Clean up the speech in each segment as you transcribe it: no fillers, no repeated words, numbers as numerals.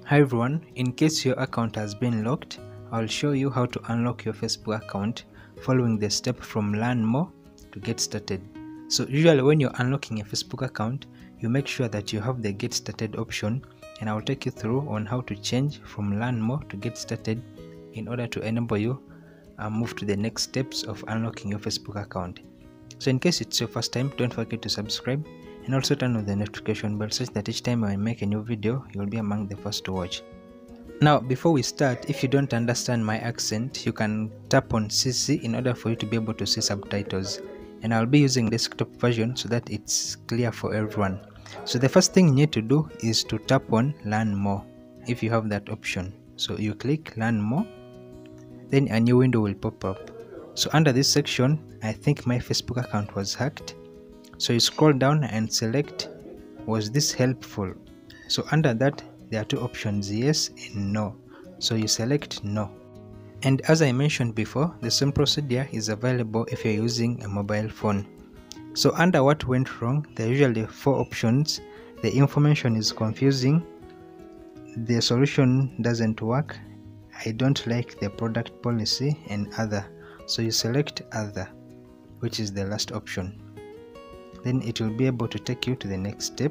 Hi everyone, in case your account has been locked, I'll show you how to unlock your Facebook account following the step from learn more to get started. So usually when you're unlocking a Facebook account, you make sure that you have the get started option, and I'll take you through on how to change from learn more to get started in order to enable you move to the next steps of unlocking your Facebook account. So in case it's your first time, don't forget to subscribe and also turn on the notification bell such that each time I make a new video, you'll be among the first to watch. Now, before we start, if you don't understand my accent, you can tap on CC in order for you to be able to see subtitles. And I'll be using desktop version so that it's clear for everyone. So the first thing you need to do is to tap on Learn More if you have that option. So you click Learn More, then a new window will pop up. So under this section, I think my Facebook account was hacked. So you scroll down and select, was this helpful? So under that, there are two options, yes and no. So you select no. And as I mentioned before, the same procedure is available if you're using a mobile phone. So under what went wrong, there are usually four options. The information is confusing, the solution doesn't work, I don't like the product policy, and other. So you select other, which is the last option. Then it will be able to take you to the next step.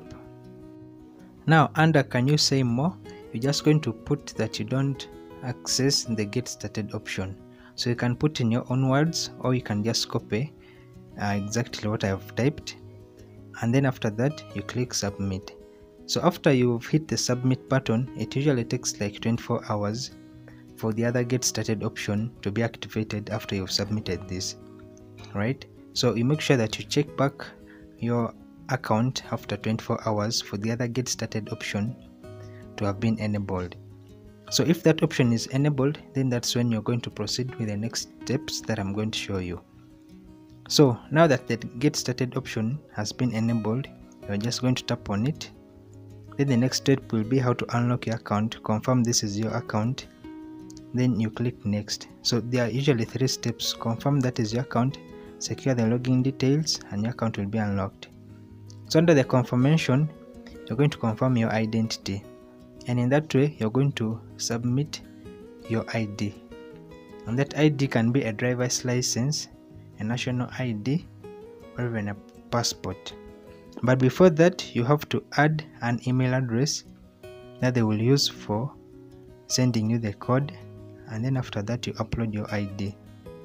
Now under can you say more, you're just going to put that you don't access the get started option. So you can put in your own words, or you can just copy exactly what I have typed, and then after that you click submit. So after you've hit the submit button, it usually takes like 24 hours for the other get started option to be activated after you've submitted this, right? So you make sure that you check back your account after 24 hours for the other get started option to have been enabled. So if that option is enabled, then that's when you're going to proceed with the next steps that I'm going to show you. So now that the get started option has been enabled, you're just going to tap on it. Then the next step will be how to unlock your account, confirm this is your account, then you click next. So there are usually three steps: confirm that is your account, secure the login details, and your account will be unlocked. So under the confirmation, you're going to confirm your identity, and in that way you're going to submit your ID, and that ID can be a driver's license, a national ID, or even a passport. But before that, you have to add an email address that they will use for sending you the code, and then after that you upload your ID.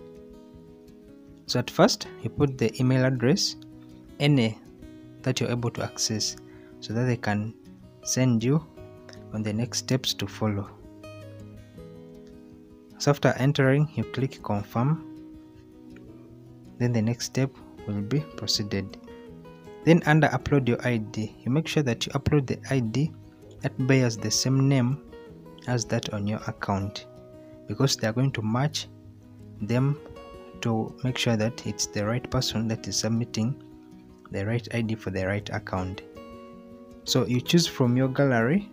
So at first you put the email address, any that you're able to access, so that they can send you on the next steps to follow. So after entering, you click confirm, then the next step will be proceeded. Then under upload your ID, you make sure that you upload the ID that bears the same name as that on your account, because they are going to match them to make sure that it's the right person that is submitting the right ID for the right account. So you choose from your gallery,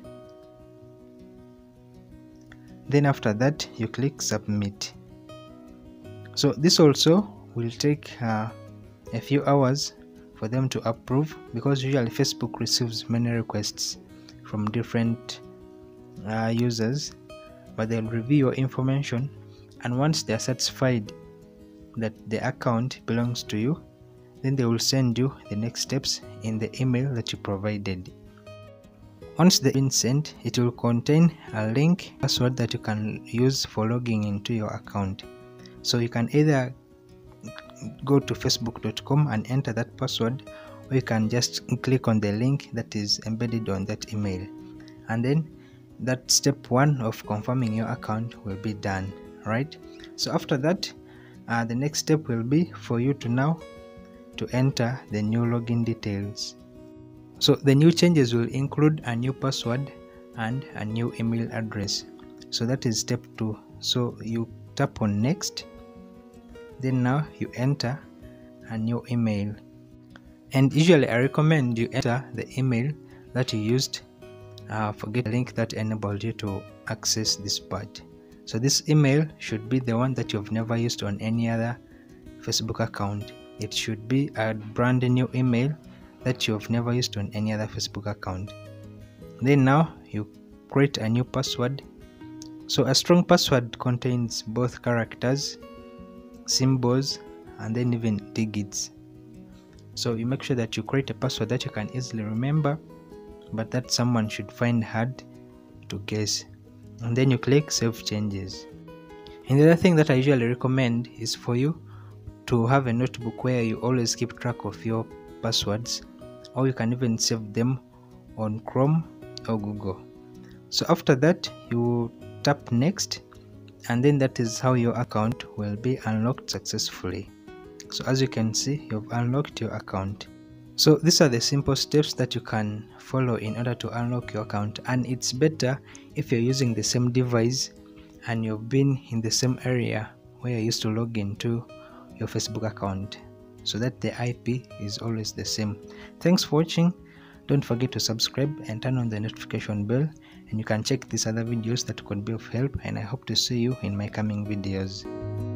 then after that you click submit. So this also will take a few hours for them to approve, because usually Facebook receives many requests from different users, but they'll review your information, and once they're satisfied that the account belongs to you, then they will send you the next steps in the email that you provided. Once they've been sent, it will contain a link, password that you can use for logging into your account. So you can either go to facebook.com and enter that password, or you can just click on the link that is embedded on that email, and then that step one of confirming your account will be done, right? So after that, the next step will be for you to now to enter the new login details. So the new changes will include a new password and a new email address. So that is step 2. So you tap on next, then now you enter a new email, and usually I recommend you enter the email that you used forget the link that enabled you to access this part. So this email should be the one that you've never used on any other Facebook account. It should be a brand new email that you've never used on any other Facebook account. Then now you create a new password. So a strong password contains both characters, symbols, and then even digits. So you make sure that you create a password that you can easily remember, but that someone should find hard to guess. And then you click Save Changes. And the other thing that I usually recommend is for you to have a notebook where you always keep track of your passwords, or you can even save them on Chrome or Google. So after that, you tap Next, and then that is how your account will be unlocked successfully. So as you can see, you've unlocked your account. So these are the simple steps that you can follow in order to unlock your account, and it's better if you're using the same device and you've been in the same area where you used to log into your Facebook account, so that the IP is always the same. Thanks for watching. Don't forget to subscribe and turn on the notification bell, and you can check these other videos that could be of help, and I hope to see you in my coming videos.